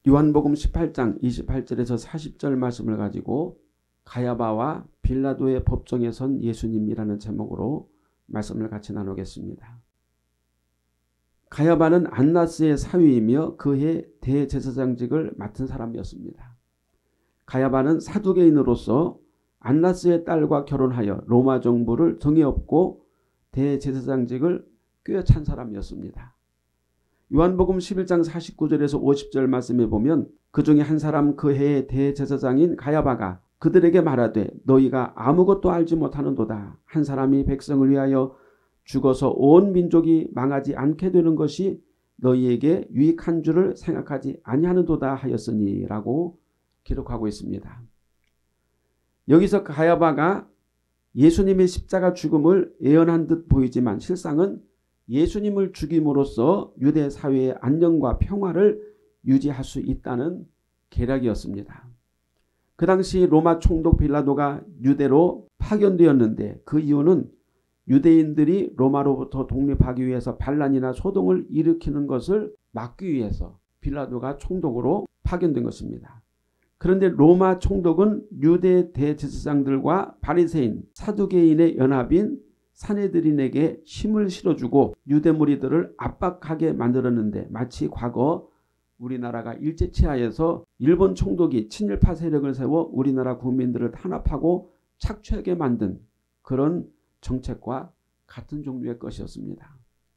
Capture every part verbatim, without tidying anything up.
요한복음 십팔 장 이십팔 절에서 사십 절 말씀을 가지고 가야바와 빌라도의 법정에 선 예수님이라는 제목으로 말씀을 같이 나누겠습니다. 가야바는 안나스의 사위이며 그해 대제사장직을 맡은 사람이었습니다. 가야바는 사두개인으로서 안나스의 딸과 결혼하여 로마 정부를 등에 업고 대제사장직을 꿰찬 사람이었습니다. 요한복음 십일 장 사십구 절에서 오십 절 말씀에 보면 그 중에 한 사람 그 해의 대제사장인 가야바가 그들에게 말하되 너희가 아무것도 알지 못하는도다. 한 사람이 백성을 위하여 죽어서 온 민족이 망하지 않게 되는 것이 너희에게 유익한 줄을 생각하지 아니하는도다 하였으니 라고 기록하고 있습니다. 여기서 가야바가 예수님의 십자가 죽음을 예언한 듯 보이지만 실상은 예수님을 죽임으로써 유대 사회의 안녕과 평화를 유지할 수 있다는 계략이었습니다. 그 당시 로마 총독 빌라도가 유대로 파견되었는데 그 이유는 유대인들이 로마로부터 독립하기 위해서 반란이나 소동을 일으키는 것을 막기 위해서 빌라도가 총독으로 파견된 것입니다. 그런데 로마 총독은 유대 대제사장들과 바리새인, 사두개인의 연합인 산헤드린에게 힘을 실어주고 유대 무리들을 압박하게 만들었는데 마치 과거 우리나라가 일제치하에서 일본 총독이 친일파 세력을 세워 우리나라 국민들을 탄압하고 착취하게 만든 그런 정책과 같은 종류의 것이었습니다.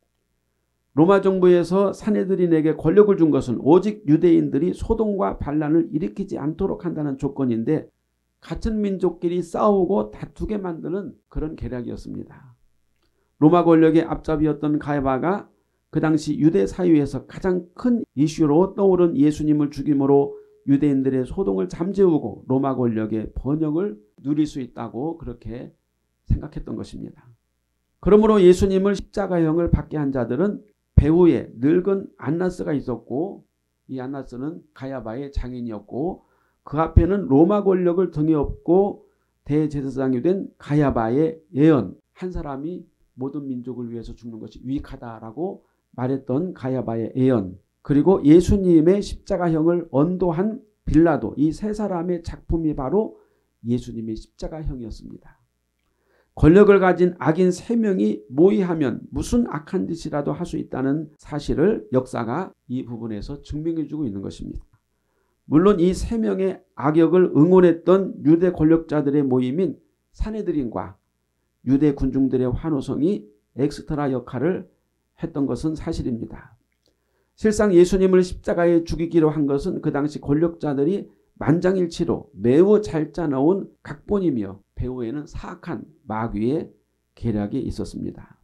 로마 정부에서 산헤드린에게 권력을 준 것은 오직 유대인들이 소동과 반란을 일으키지 않도록 한다는 조건인데 같은 민족끼리 싸우고 다투게 만드는 그런 계략이었습니다. 로마 권력의 앞잡이였던 가야바가 그 당시 유대 사회에서 가장 큰 이슈로 떠오른 예수님을 죽임으로 유대인들의 소동을 잠재우고 로마 권력의 번영을 누릴 수 있다고 그렇게 생각했던 것입니다. 그러므로 예수님을 십자가형을 받게 한 자들은 배후에 늙은 안나스가 있었고 이 안나스는 가야바의 장인이었고 그 앞에는 로마 권력을 등에 업고 대제사장이 된 가야바의 예언 한 사람이 모든 민족을 위해서 죽는 것이 유익하다라고 말했던 가야바의 예언 그리고 예수님의 십자가형을 언도한 빌라도 이 세 사람의 작품이 바로 예수님의 십자가형이었습니다. 권력을 가진 악인 세 명이 모의하면 무슨 악한 짓이라도 할 수 있다는 사실을 역사가 이 부분에서 증명해주고 있는 것입니다. 물론 이 세 명의 악역을 응원했던 유대 권력자들의 모임인 산헤드린과 유대 군중들의 환호성이 엑스트라 역할을 했던 것은 사실입니다. 실상 예수님을 십자가에 죽이기로 한 것은 그 당시 권력자들이 만장일치로 매우 잘 짜놓은 각본이며 배후에는 사악한 마귀의 계략이 있었습니다.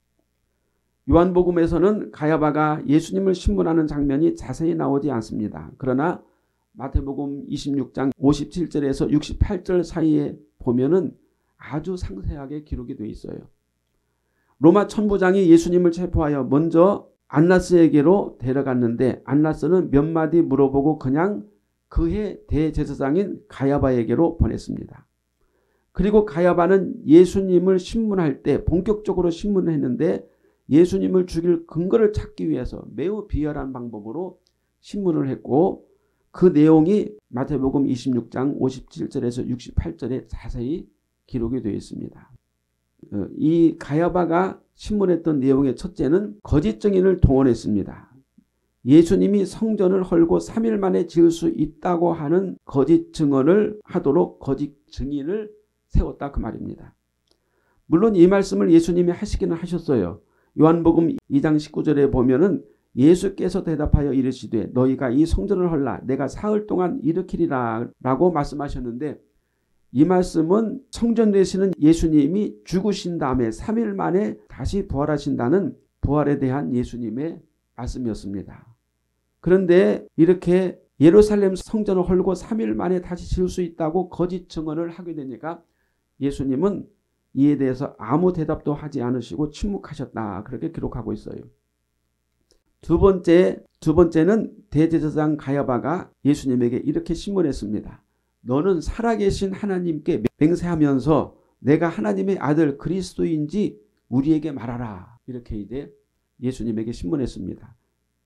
요한복음에서는 가야바가 예수님을 신문하는 장면이 자세히 나오지 않습니다. 그러나 마태복음 이십육 장 오십칠 절에서 육십팔 절 사이에 보면은 아주 상세하게 기록이 되어 있어요. 로마 천부장이 예수님을 체포하여 먼저 안나스에게로 데려갔는데 안나스는 몇 마디 물어보고 그냥 그해 대제사장인 가야바에게로 보냈습니다. 그리고 가야바는 예수님을 신문할 때 본격적으로 신문을 했는데 예수님을 죽일 근거를 찾기 위해서 매우 비열한 방법으로 신문을 했고 그 내용이 마태복음 이십육 장 오십칠 절에서 육십팔 절에 자세히 기록이 되어 있습니다. 이 가야바가 신문했던 내용의 첫째는 거짓 증인을 동원했습니다. 예수님이 성전을 헐고 삼 일 만에 지을 수 있다고 하는 거짓 증언을 하도록 거짓 증인을 세웠다 그 말입니다. 물론 이 말씀을 예수님이 하시기는 하셨어요. 요한복음 이 장 십구 절에 보면은 예수께서 대답하여 이르시되 너희가 이 성전을 헐라 내가 사흘 동안 일으키리라 라고 말씀하셨는데 이 말씀은 성전 되시는 예수님이 죽으신 다음에 삼 일 만에 다시 부활하신다는 부활에 대한 예수님의 말씀이었습니다. 그런데 이렇게 예루살렘 성전을 헐고 삼 일 만에 다시 지을 수 있다고 거짓 증언을 하게 되니까 예수님은 이에 대해서 아무 대답도 하지 않으시고 침묵하셨다. 그렇게 기록하고 있어요. 두 번째, 두 번째는 대제사장 가야바가 예수님에게 이렇게 신문했습니다. 너는 살아계신 하나님께 맹세하면서 내가 하나님의 아들 그리스도인지 우리에게 말하라. 이렇게 이제 예수님에게 신문했습니다.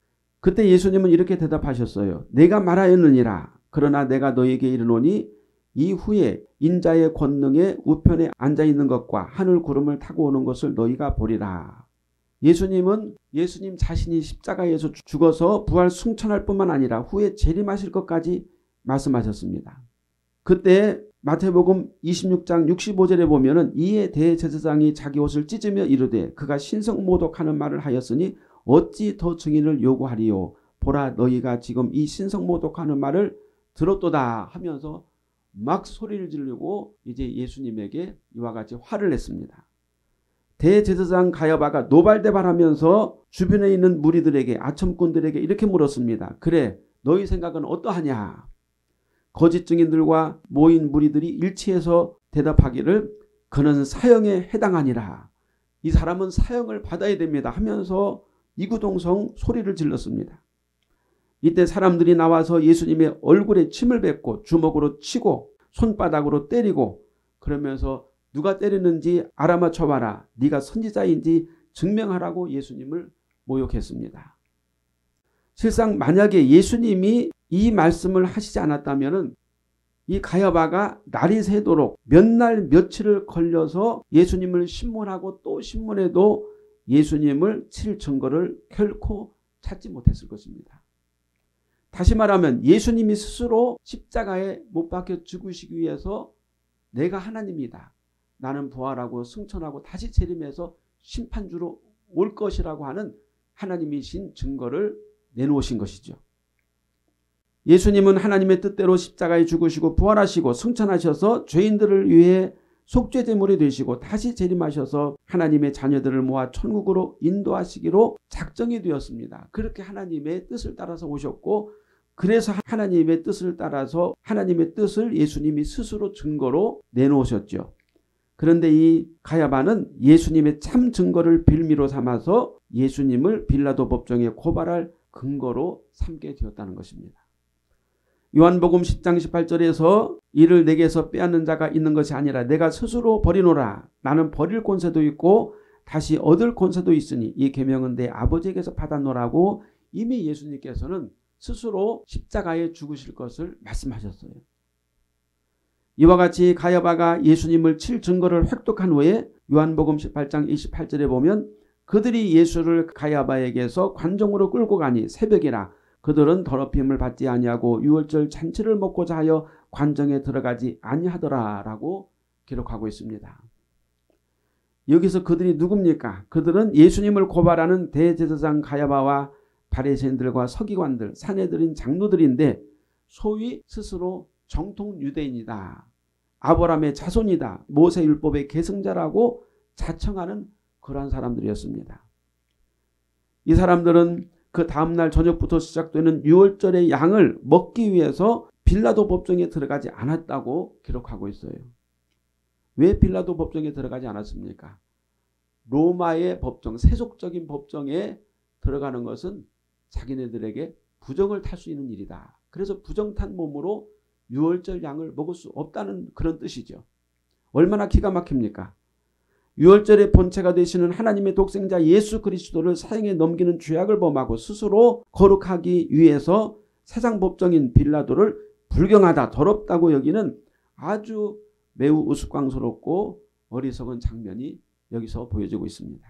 그때 예수님은 이렇게 대답하셨어요. 내가 말하였느니라. 그러나 내가 너에게 이르노니 이후에 인자의 권능의 우편에 앉아있는 것과 하늘 구름을 타고 오는 것을 너희가 보리라. 예수님은 예수님 자신이 십자가에서 죽어서 부활 승천할 뿐만 아니라 후에 재림하실 것까지 말씀하셨습니다. 그때 마태복음 이십육 장 육십오 절에 보면은 이에 대제사장이 자기 옷을 찢으며 이르되 그가 신성모독하는 말을 하였으니 어찌 더 증인을 요구하리요. 보라 너희가 지금 이 신성모독하는 말을 들었도다 하면서 막 소리를 지르고 이제 예수님에게 이와 같이 화를 냈습니다. 대제사장 가야바가 노발대발하면서 주변에 있는 무리들에게 아첨꾼들에게 이렇게 물었습니다. 그래 너희 생각은 어떠하냐. 거짓 증인들과 모인 무리들이 일치해서 대답하기를 그는 사형에 해당하니라. 이 사람은 사형을 받아야 됩니다 하면서 이구동성 소리를 질렀습니다. 이때 사람들이 나와서 예수님의 얼굴에 침을 뱉고 주먹으로 치고 손바닥으로 때리고 그러면서 누가 때리는지 알아맞혀봐라. 네가 선지자인지 증명하라고 예수님을 모욕했습니다. 실상 만약에 예수님이 이 말씀을 하시지 않았다면 이 가야바가 날이 새도록 몇 날 며칠을 걸려서 예수님을 신문하고 또 신문해도 예수님을 칠 증거를 결코 찾지 못했을 것입니다. 다시 말하면 예수님이 스스로 십자가에 못 박혀 죽으시기 위해서 내가 하나님이다. 나는 부활하고 승천하고 다시 재림해서 심판주로 올 것이라고 하는 하나님이신 증거를 내놓으신 것이죠. 예수님은 하나님의 뜻대로 십자가에 죽으시고 부활하시고 승천하셔서 죄인들을 위해 속죄제물이 되시고 다시 재림하셔서 하나님의 자녀들을 모아 천국으로 인도하시기로 작정이 되었습니다. 그렇게 하나님의 뜻을 따라서 오셨고 그래서 하나님의 뜻을 따라서 하나님의 뜻을 예수님이 스스로 증거로 내놓으셨죠. 그런데 이 가야바는 예수님의 참 증거를 빌미로 삼아서 예수님을 빌라도 법정에 고발할 근거로 삼게 되었다는 것입니다. 요한복음 십 장 십팔 절에서 이를 내게서 빼앗는 자가 있는 것이 아니라 내가 스스로 버리노라. 나는 버릴 권세도 있고 다시 얻을 권세도 있으니 이 계명은 내 아버지에게서 받았노라고 이미 예수님께서는 스스로 십자가에 죽으실 것을 말씀하셨어요. 이와 같이 가야바가 예수님을 칠 증거를 획득한 후에 요한복음 십팔 장 이십팔 절에 보면 그들이 예수를 가야바에게서 관정으로 끌고 가니 새벽이라 그들은 더럽힘을 받지 아니하고 유월절 잔치를 먹고자 하여 관정에 들어가지 아니하더라라고 기록하고 있습니다. 여기서 그들이 누굽니까? 그들은 예수님을 고발하는 대제사장 가야바와 바리새인들과 서기관들, 사내들인 장로들인데 소위 스스로 정통 유대인이다. 아브라함의 자손이다. 모세율법의 계승자라고 자청하는 그러한 사람들이었습니다. 이 사람들은 그 다음날 저녁부터 시작되는 유월절의 양을 먹기 위해서 빌라도 법정에 들어가지 않았다고 기록하고 있어요. 왜 빌라도 법정에 들어가지 않았습니까? 로마의 법정, 세속적인 법정에 들어가는 것은 자기네들에게 부정을 탈 수 있는 일이다. 그래서 부정탄 몸으로 유월절 양을 먹을 수 없다는 그런 뜻이죠. 얼마나 기가 막힙니까? 유월절의 본체가 되시는 하나님의 독생자 예수 그리스도를 사형에 넘기는 죄악을 범하고 스스로 거룩하기 위해서 세상 법정인 빌라도를 불경하다, 더럽다고 여기는 아주 매우 우스꽝스럽고 어리석은 장면이 여기서 보여지고 있습니다.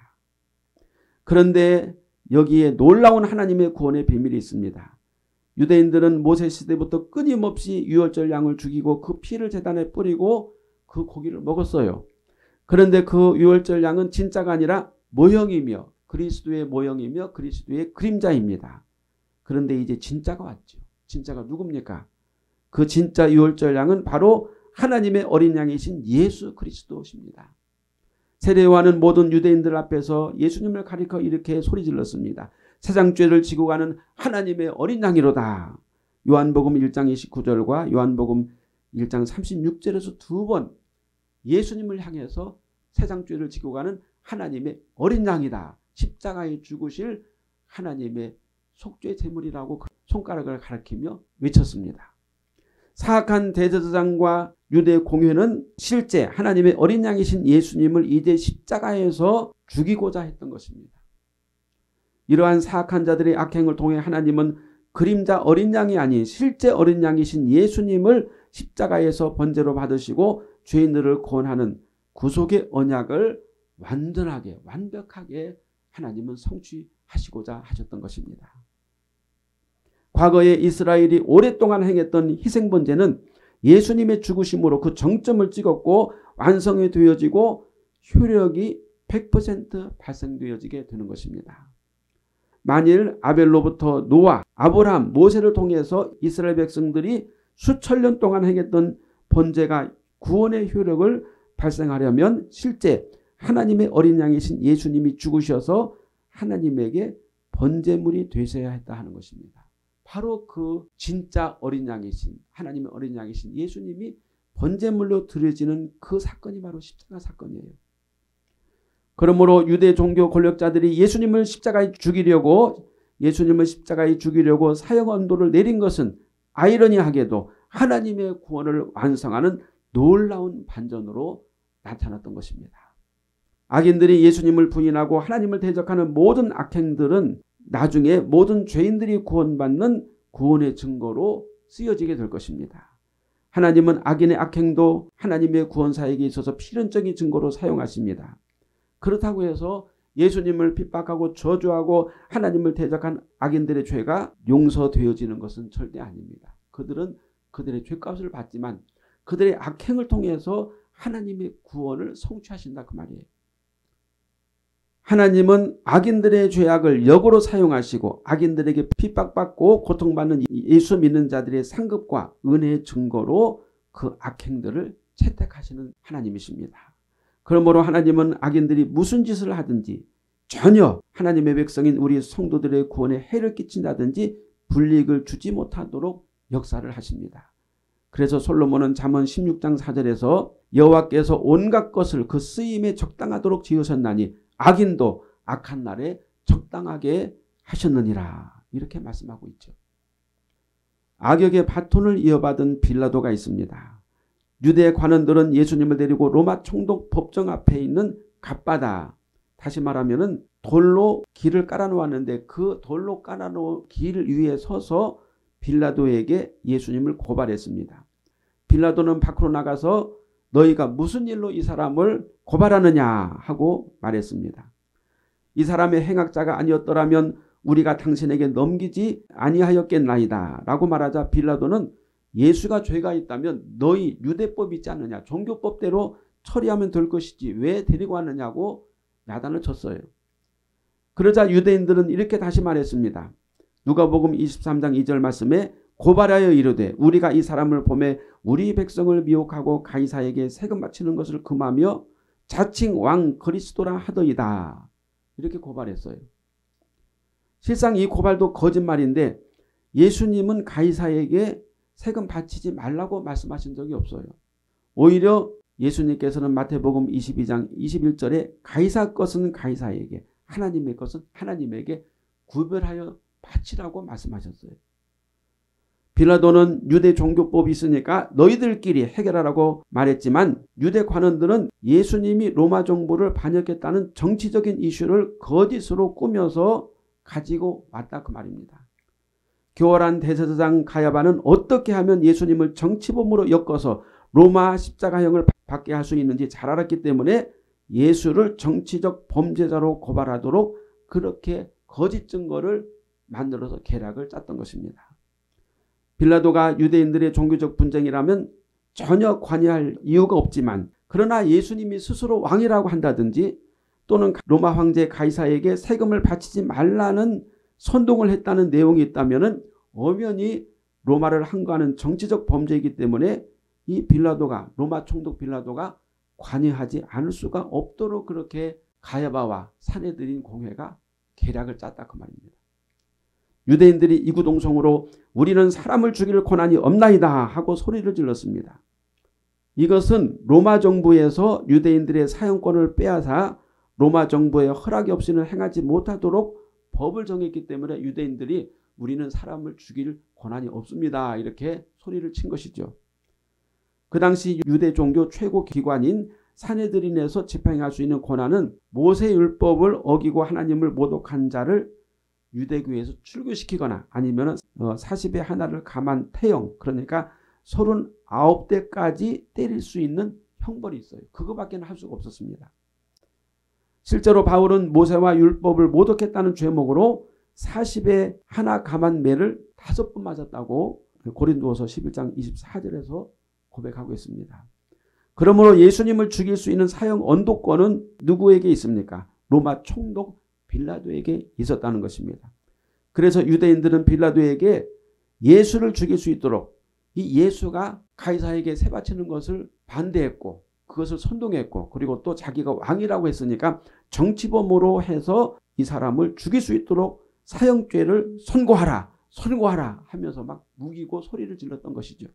그런데 여기에 놀라운 하나님의 구원의 비밀이 있습니다. 유대인들은 모세 시대부터 끊임없이 유월절 양을 죽이고 그 피를 제단에 뿌리고 그 고기를 먹었어요. 그런데 그 유월절 양은 진짜가 아니라 모형이며 그리스도의 모형이며 그리스도의 그림자입니다. 그런데 이제 진짜가 왔죠. 진짜가 누굽니까? 그 진짜 유월절 양은 바로 하나님의 어린 양이신 예수 그리스도십니다. 세례요한은 모든 유대인들 앞에서 예수님을 가리켜 이렇게 소리질렀습니다. 세상 죄를 지고 가는 하나님의 어린 양이로다. 요한복음 일 장 이십구 절과 요한복음 일 장 삼십육 절에서 두 번 예수님을 향해서 세상 죄를 지고 가는 하나님의 어린 양이다. 십자가에 죽으실 하나님의 속죄 제물이라고 손가락을 가리키며 외쳤습니다. 사악한 대제사장과 유대 공회는 실제 하나님의 어린 양이신 예수님을 이제 십자가에서 죽이고자 했던 것입니다. 이러한 사악한 자들의 악행을 통해 하나님은 그림자 어린 양이 아닌 실제 어린 양이신 예수님을 십자가에서 번제로 받으시고 죄인들을 구원하는 구속의 언약을 완전하게 완벽하게 하나님은 성취하시고자 하셨던 것입니다. 과거에 이스라엘이 오랫동안 행했던 희생번제는 예수님의 죽으심으로 그 정점을 찍었고 완성이 되어지고 효력이 백 퍼센트 발생되어지게 되는 것입니다. 만일 아벨로부터 노아, 아브라함, 모세를 통해서 이스라엘 백성들이 수천 년 동안 행했던 번제가 구원의 효력을 발생하려면 실제 하나님의 어린 양이신 예수님이 죽으셔서 하나님에게 번제물이 되셔야 했다 하는 것입니다. 바로 그 진짜 어린 양이신 하나님의 어린 양이신 예수님이 번제물로 드려지는 그 사건이 바로 십자가 사건이에요. 그러므로 유대 종교 권력자들이 예수님을 십자가에 죽이려고 예수님을 십자가에 죽이려고 사형 언도를 내린 것은 아이러니하게도 하나님의 구원을 완성하는 놀라운 반전으로 나타났던 것입니다. 악인들이 예수님을 부인하고 하나님을 대적하는 모든 악행들은 나중에 모든 죄인들이 구원받는 구원의 증거로 쓰여지게 될 것입니다. 하나님은 악인의 악행도 하나님의 구원사에게 있어서 필연적인 증거로 사용하십니다. 그렇다고 해서 예수님을 핍박하고 저주하고 하나님을 대적한 악인들의 죄가 용서되어지는 것은 절대 아닙니다. 그들은 그들의 죄값을 받지만 그들의 악행을 통해서 하나님의 구원을 성취하신다 그 말이에요. 하나님은 악인들의 죄악을 역으로 사용하시고 악인들에게 핍박받고 고통받는 예수 믿는 자들의 상급과 은혜의 증거로 그 악행들을 채택하시는 하나님이십니다. 그러므로 하나님은 악인들이 무슨 짓을 하든지 전혀 하나님의 백성인 우리 성도들의 구원에 해를 끼친다든지 불이익을 주지 못하도록 역사를 하십니다. 그래서 솔로몬은 잠언 십육 장 사 절에서 여호와께서 온갖 것을 그 쓰임에 적당하도록 지으셨나니 악인도 악한 날에 적당하게 하셨느니라 이렇게 말씀하고 있죠. 악역의 바톤을 이어받은 빌라도가 있습니다. 유대 관원들은 예수님을 데리고 로마 총독 법정 앞에 있는 갓바다, 다시 말하면 돌로 길을 깔아놓았는데 그 돌로 깔아놓은 길 위에 서서 빌라도에게 예수님을 고발했습니다. 빌라도는 밖으로 나가서 너희가 무슨 일로 이 사람을 고발하느냐 하고 말했습니다. 이 사람의 행악자가 아니었더라면 우리가 당신에게 넘기지 아니하였겠나이다 라고 말하자 빌라도는 예수가 죄가 있다면 너희 유대법 있지 않느냐, 종교법대로 처리하면 될 것이지 왜 데리고 왔느냐고 야단을 쳤어요. 그러자 유대인들은 이렇게 다시 말했습니다. 누가복음 이십삼 장 이 절 말씀에 고발하여 이르되 우리가 이 사람을 보매 우리 백성을 미혹하고 가이사에게 세금 바치는 것을 금하며 자칭 왕 그리스도라 하더이다. 이렇게 고발했어요. 실상 이 고발도 거짓말인데 예수님은 가이사에게 세금 바치지 말라고 말씀하신 적이 없어요. 오히려 예수님께서는 마태복음 이십이 장 이십일 절에 가이사 것은 가이사에게 하나님의 것은 하나님에게 구별하여 바치라고 말씀하셨어요. 빌라도는 유대 종교법이 있으니까 너희들끼리 해결하라고 말했지만 유대 관원들은 예수님이 로마 정부를 반역했다는 정치적인 이슈를 거짓으로 꾸며서 가지고 왔다 그 말입니다. 교활한 대제사장 가야바는 어떻게 하면 예수님을 정치범으로 엮어서 로마 십자가형을 받게 할 수 있는지 잘 알았기 때문에 예수를 정치적 범죄자로 고발하도록 그렇게 거짓 증거를 만들어서 계략을 짰던 것입니다. 빌라도가 유대인들의 종교적 분쟁이라면 전혀 관여할 이유가 없지만 그러나 예수님이 스스로 왕이라고 한다든지 또는 로마 황제 가이사에게 세금을 바치지 말라는 선동을 했다는 내용이 있다면 엄연히 로마를 항거하는 정치적 범죄이기 때문에 이 빌라도가 로마 총독 빌라도가 관여하지 않을 수가 없도록 그렇게 가야바와 사내들인 공회가 계략을 짰다 그 말입니다. 유대인들이 이구동성으로 우리는 사람을 죽일 권한이 없나이다 하고 소리를 질렀습니다. 이것은 로마 정부에서 유대인들의 사형권을 빼앗아 로마 정부의 허락이 없이는 행하지 못하도록 법을 정했기 때문에 유대인들이 우리는 사람을 죽일 권한이 없습니다 이렇게 소리를 친 것이죠. 그 당시 유대 종교 최고 기관인 산헤드린에서 집행할 수 있는 권한은 모세율법을 어기고 하나님을 모독한 자를 유대교에서 출교시키거나 아니면 사십의 하나를 감한 태형, 그러니까 서른아홉 대까지 때릴 수 있는 형벌이 있어요. 그거밖에 할 수가 없었습니다. 실제로 바울은 모세와 율법을 모독했다는 죄목으로 사십의 하나 감한 매를 다섯 번 맞았다고 고린도서 십일 장 이십사 절에서 고백하고 있습니다. 그러므로 예수님을 죽일 수 있는 사형 언도권은 누구에게 있습니까? 로마 총독 빌라도에게 있었다는 것입니다. 그래서 유대인들은 빌라도에게 예수를 죽일 수 있도록 이 예수가 가이사에게 세바치는 것을 반대했고 그것을 선동했고 그리고 또 자기가 왕이라고 했으니까 정치범으로 해서 이 사람을 죽일 수 있도록 사형죄를 선고하라 선고하라 하면서 막 우기고 소리를 질렀던 것이죠.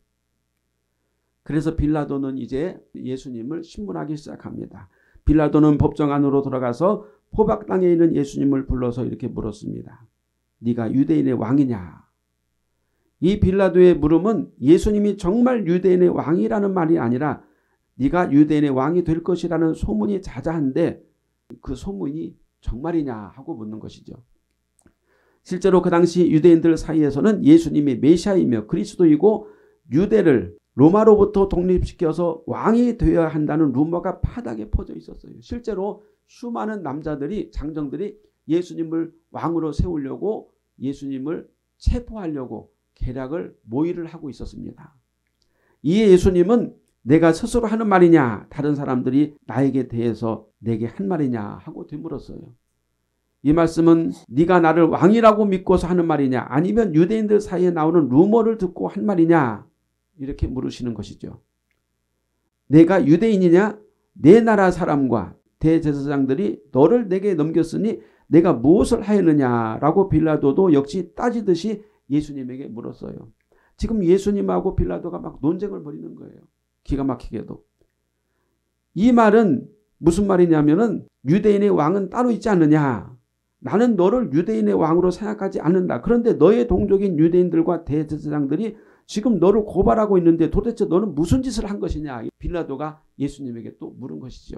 그래서 빌라도는 이제 예수님을 신문하기 시작합니다. 빌라도는 법정 안으로 들어가서 포박당에 있는 예수님을 불러서 이렇게 물었습니다. 네가 유대인의 왕이냐? 이 빌라도의 물음은 예수님이 정말 유대인의 왕이라는 말이 아니라 네가 유대인의 왕이 될 것이라는 소문이 자자한데 그 소문이 정말이냐 하고 묻는 것이죠. 실제로 그 당시 유대인들 사이에서는 예수님이 메시아이며 그리스도이고 유대를 로마로부터 독립시켜서 왕이 되어야 한다는 루머가 바닥에 퍼져 있었어요. 실제로 수많은 남자들이 장정들이 예수님을 왕으로 세우려고 예수님을 체포하려고 계략을 모의를 하고 있었습니다. 이에 예수님은 내가 스스로 하는 말이냐 다른 사람들이 나에게 대해서 내게 한 말이냐 하고 되물었어요. 이 말씀은 네가 나를 왕이라고 믿고서 하는 말이냐 아니면 유대인들 사이에 나오는 루머를 듣고 한 말이냐 이렇게 물으시는 것이죠. 내가 유대인이냐? 내 나라 사람과 대제사장들이 너를 내게 넘겼으니 내가 무엇을 하였느냐라고 빌라도도 역시 따지듯이 예수님에게 물었어요. 지금 예수님하고 빌라도가 막 논쟁을 벌이는 거예요. 기가 막히게도. 이 말은 무슨 말이냐면은 유대인의 왕은 따로 있지 않느냐. 나는 너를 유대인의 왕으로 생각하지 않는다. 그런데 너의 동족인 유대인들과 대제사장들이 지금 너를 고발하고 있는데 도대체 너는 무슨 짓을 한 것이냐. 빌라도가 예수님에게 또 물은 것이죠.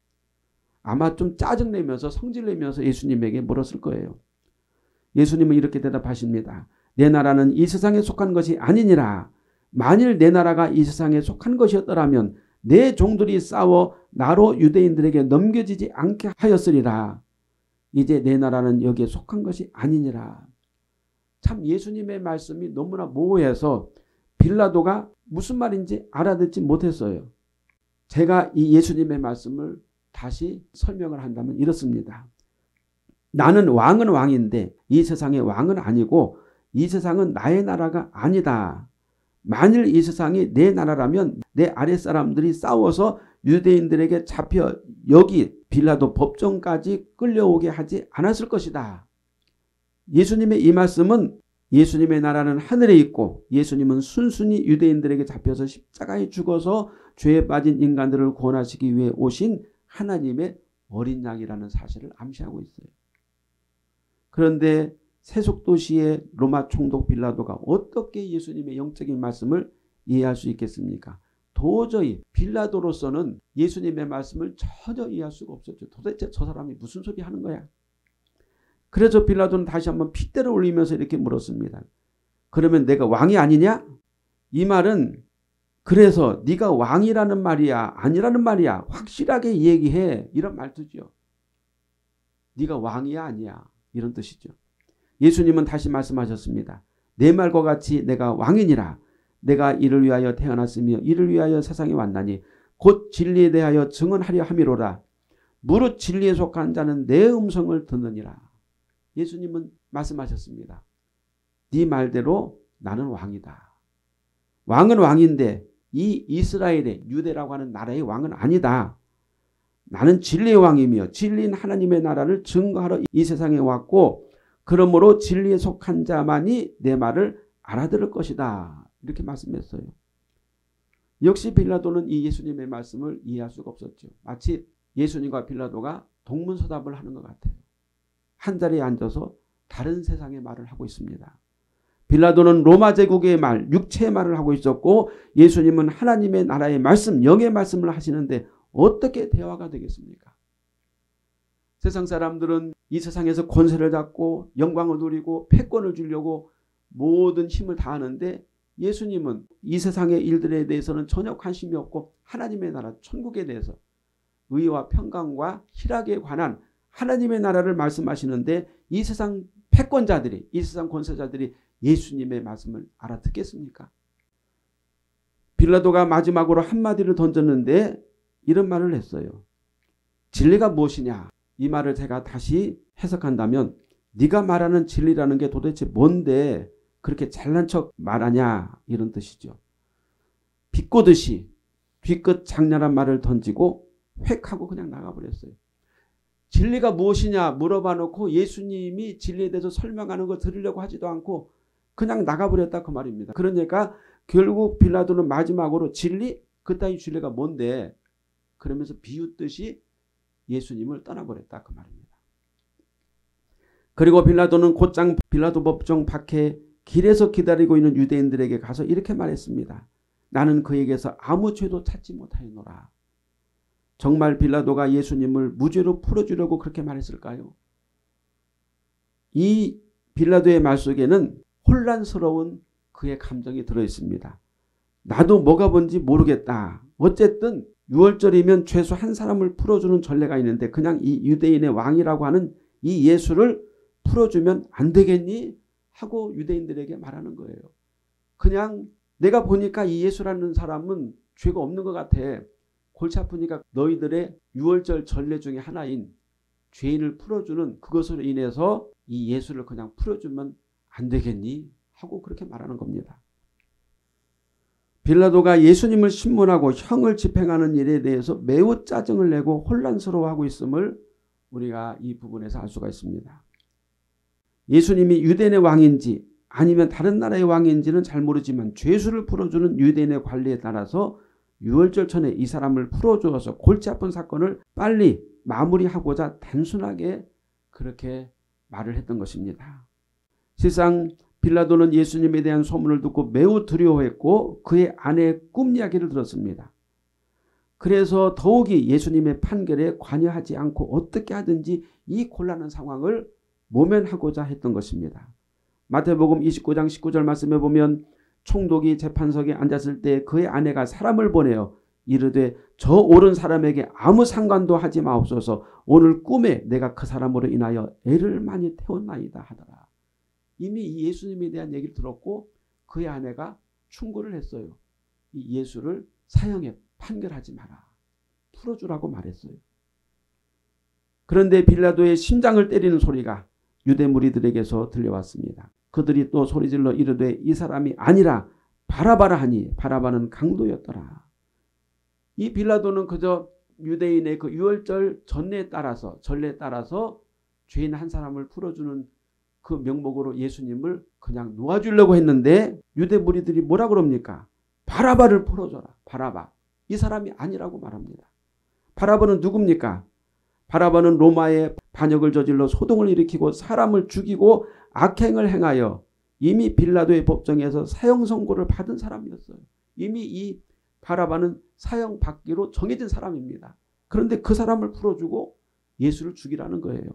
아마 좀 짜증내면서 성질내면서 예수님에게 물었을 거예요. 예수님은 이렇게 대답하십니다. 내 나라는 이 세상에 속한 것이 아니니라. 만일 내 나라가 이 세상에 속한 것이었더라면 내 종들이 싸워 나로 유대인들에게 넘겨지지 않게 하였으리라. 이제 내 나라는 여기에 속한 것이 아니니라. 참 예수님의 말씀이 너무나 모호해서 빌라도가 무슨 말인지 알아듣지 못했어요. 제가 이 예수님의 말씀을 다시 설명을 한다면 이렇습니다. 나는 왕은 왕인데 이 세상의 왕은 아니고 이 세상은 나의 나라가 아니다. 만일 이 세상이 내 나라라면 내 아랫사람들이 싸워서 유대인들에게 잡혀 여기 빌라도 법정까지 끌려오게 하지 않았을 것이다. 예수님의 이 말씀은 예수님의 나라는 하늘에 있고 예수님은 순순히 유대인들에게 잡혀서 십자가에 죽어서 죄에 빠진 인간들을 구원하시기 위해 오신 하나님의 어린 양이라는 사실을 암시하고 있어요. 그런데 세속도시의 로마 총독 빌라도가 어떻게 예수님의 영적인 말씀을 이해할 수 있겠습니까? 도저히 빌라도로서는 예수님의 말씀을 전혀 이해할 수가 없었죠. 도대체 저 사람이 무슨 소리 하는 거야? 그래서 빌라도는 다시 한번 핏대를 올리면서 이렇게 물었습니다. 그러면 내가 왕이 아니냐? 이 말은 그래서 네가 왕이라는 말이야 아니라는 말이야 확실하게 얘기해 이런 말투죠. 네가 왕이야 아니야 이런 뜻이죠. 예수님은 다시 말씀하셨습니다. 내 말과 같이 내가 왕이니라. 내가 이를 위하여 태어났으며 이를 위하여 세상에 왔나니 곧 진리에 대하여 증언하려 함이로라. 무릇 진리에 속한 자는 내 음성을 듣느니라. 예수님은 말씀하셨습니다. 네 말대로 나는 왕이다. 왕은 왕인데 이 이스라엘의 유대라고 하는 나라의 왕은 아니다. 나는 진리의 왕이며 진리인 하나님의 나라를 증거하러 이 세상에 왔고 그러므로 진리에 속한 자만이 내 말을 알아들을 것이다. 이렇게 말씀했어요. 역시 빌라도는 이 예수님의 말씀을 이해할 수가 없었죠. 마치 예수님과 빌라도가 동문서답을 하는 것 같아요. 한 자리에 앉아서 다른 세상의 말을 하고 있습니다. 빌라도는 로마 제국의 말, 육체의 말을 하고 있었고 예수님은 하나님의 나라의 말씀, 영의 말씀을 하시는데 어떻게 대화가 되겠습니까? 세상 사람들은 이 세상에서 권세를 잡고 영광을 누리고 패권을 주려고 모든 힘을 다하는데 예수님은 이 세상의 일들에 대해서는 전혀 관심이 없고 하나님의 나라 천국에 대해서 의와 평강과 희락에 관한 하나님의 나라를 말씀하시는데 이 세상 패권자들이 이 세상 권세자들이 예수님의 말씀을 알아듣겠습니까? 빌라도가 마지막으로 한마디를 던졌는데 이런 말을 했어요. 진리가 무엇이냐? 이 말을 제가 다시 해석한다면 네가 말하는 진리라는 게 도대체 뭔데 그렇게 잘난 척 말하냐 이런 뜻이죠. 비꼬듯이 뒤끝 장렬한 말을 던지고 획 하고 그냥 나가버렸어요. 진리가 무엇이냐 물어봐 놓고 예수님이 진리에 대해서 설명하는 걸 들으려고 하지도 않고 그냥 나가버렸다 그 말입니다. 그러니까 결국 빌라도는 마지막으로 진리? 그따위 진리가 뭔데? 그러면서 비웃듯이 예수님을 떠나버렸다 그 말입니다. 그리고 빌라도는 곧장 빌라도 법정 밖에 길에서 기다리고 있는 유대인들에게 가서 이렇게 말했습니다. 나는 그에게서 아무 죄도 찾지 못하였노라. 정말 빌라도가 예수님을 무죄로 풀어주려고 그렇게 말했을까요? 이 빌라도의 말 속에는 혼란스러운 그의 감정이 들어있습니다. 나도 뭐가 뭔지 모르겠다. 어쨌든 유월절이면 최소 한 사람을 풀어주는 전례가 있는데 그냥 이 유대인의 왕이라고 하는 이 예수를 풀어주면 안 되겠니? 하고 유대인들에게 말하는 거예요. 그냥 내가 보니까 이 예수라는 사람은 죄가 없는 것 같아. 골치 아프니까 너희들의 유월절 전례 중에 하나인 죄인을 풀어주는 그것으로 인해서 이 예수를 그냥 풀어주면 안 되겠니? 하고 그렇게 말하는 겁니다. 빌라도가 예수님을 신문하고 형을 집행하는 일에 대해서 매우 짜증을 내고 혼란스러워하고 있음을 우리가 이 부분에서 알 수가 있습니다. 예수님이 유대인의 왕인지 아니면 다른 나라의 왕인지는 잘 모르지만 죄수를 풀어주는 유대인의 관리에 따라서 유월절 전에 이 사람을 풀어주어서 골치 아픈 사건을 빨리 마무리하고자 단순하게 그렇게 말을 했던 것입니다. 실상 빌라도는 예수님에 대한 소문을 듣고 매우 두려워했고 그의 아내의 꿈 이야기를 들었습니다. 그래서 더욱이 예수님의 판결에 관여하지 않고 어떻게 하든지 이 곤란한 상황을 모면하고자 했던 것입니다. 마태복음 이십구 장 십구 절 말씀에 보면 총독이 재판석에 앉았을 때 그의 아내가 사람을 보내어 이르되 저 옳은 사람에게 아무 상관도 하지 마옵소서. 오늘 꿈에 내가 그 사람으로 인하여 애를 많이 태웠나이다 하더라. 이미 이 예수님에 대한 얘기를 들었고 그의 아내가 충고를 했어요. 이 예수를 사형에 판결하지 마라. 풀어주라고 말했어요. 그런데 빌라도의 심장을 때리는 소리가 유대 무리들에게서 들려왔습니다. 그들이 또 소리질러 이르되 이 사람이 아니라 바라바라 하니 바라바는 강도였더라. 이 빌라도는 그저 유대인의 그 유월절 전례에 따라서 전례에 따라서 죄인 한 사람을 풀어주는 그 명목으로 예수님을 그냥 놓아주려고 했는데 유대 무리들이 뭐라 그럽니까? 바라바를 풀어줘라. 바라바. 이 사람이 아니라고 말합니다. 바라바는 누굽니까? 바라바는 로마의 반역을 저질러 소동을 일으키고 사람을 죽이고 악행을 행하여 이미 빌라도의 법정에서 사형 선고를 받은 사람이었어요. 이미 이 바라바는 사형 받기로 정해진 사람입니다. 그런데 그 사람을 풀어주고 예수를 죽이라는 거예요.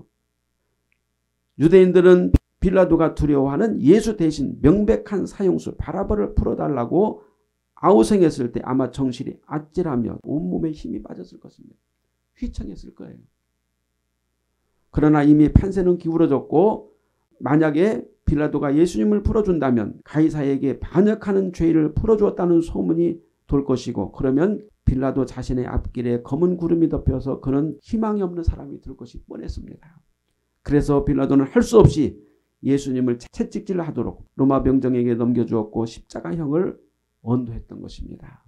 유대인들은 빌라도가 두려워하는 예수 대신 명백한 사형수 바라바를 풀어달라고 아우성했을 때 아마 정신이 아찔하며 온몸에 힘이 빠졌을 것입니다. 휘청했을 거예요. 그러나 이미 판세는 기울어졌고 만약에 빌라도가 예수님을 풀어준다면 가이사에게 반역하는 죄를 풀어주었다는 소문이 돌 것이고 그러면 빌라도 자신의 앞길에 검은 구름이 덮여서 그는 희망이 없는 사람이 될 것이 뻔했습니다. 그래서 빌라도는 할 수 없이 예수님을 채찍질하도록 로마 병정에게 넘겨주었고 십자가형을 언도했던 것입니다.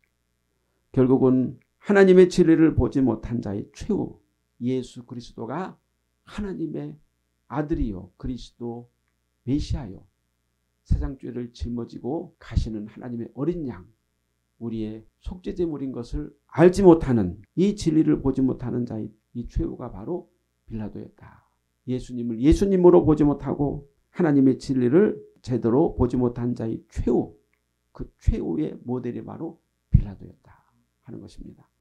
결국은 하나님의 진리를 보지 못한 자의 최후 예수 그리스도가 하나님의 아들이요 그리스도 메시아요 세상 죄를 짊어지고 가시는 하나님의 어린 양 우리의 속죄제물인 것을 알지 못하는 이 진리를 보지 못하는 자의 이 최후가 바로 빌라도였다. 예수님을 예수님으로 보지 못하고 하나님의 진리를 제대로 보지 못한 자의 최후 그 최후의 모델이 바로 빌라도였다 하는 것입니다.